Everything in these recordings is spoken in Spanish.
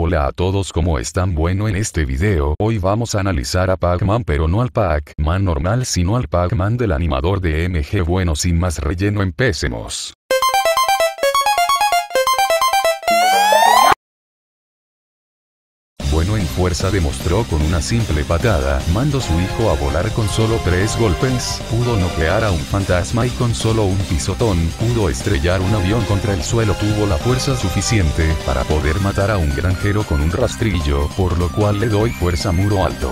Hola a todos, ¿cómo están? Bueno, en este video hoy vamos a analizar a Pac-Man, pero no al Pac-Man normal sino al Pac-Man del animador de MG. Bueno, sin más relleno, empecemos. Bueno, en fuerza demostró con una simple patada, mandó a su hijo a volar con solo 3 golpes, pudo noquear a un fantasma y con solo un pisotón, pudo estrellar un avión contra el suelo, tuvo la fuerza suficiente para poder matar a un granjero con un rastrillo, por lo cual le doy fuerza muro alto.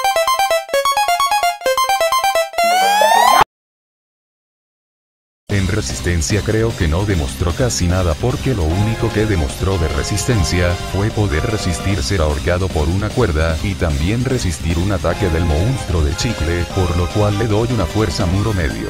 En resistencia creo que no demostró casi nada, porque lo único que demostró de resistencia fue poder resistir ser ahorcado por una cuerda y también resistir un ataque del monstruo de chicle, por lo cual le doy una fuerza muro medio.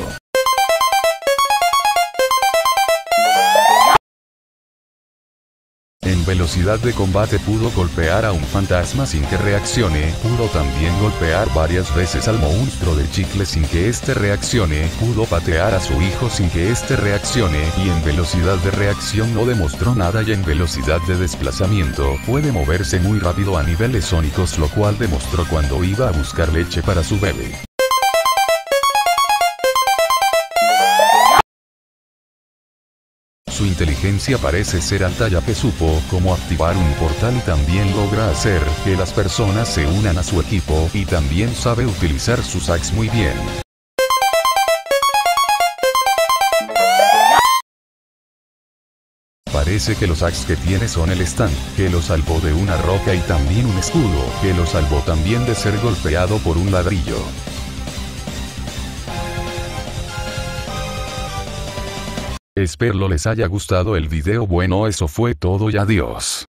En velocidad de combate pudo golpear a un fantasma sin que reaccione, pudo también golpear varias veces al monstruo de chicle sin que este reaccione, pudo patear a su hijo sin que este reaccione, y en velocidad de reacción no demostró nada, y en velocidad de desplazamiento puede moverse muy rápido a niveles sónicos, lo cual demostró cuando iba a buscar leche para su bebé. Su inteligencia parece ser alta, ya que supo cómo activar un portal y también logra hacer que las personas se unan a su equipo, y también sabe utilizar sus hacks muy bien. Parece que los hacks que tiene son el stand, que lo salvó de una roca, y también un escudo, que lo salvó también de ser golpeado por un ladrillo. Espero les haya gustado el video. Bueno, eso fue todo y adiós.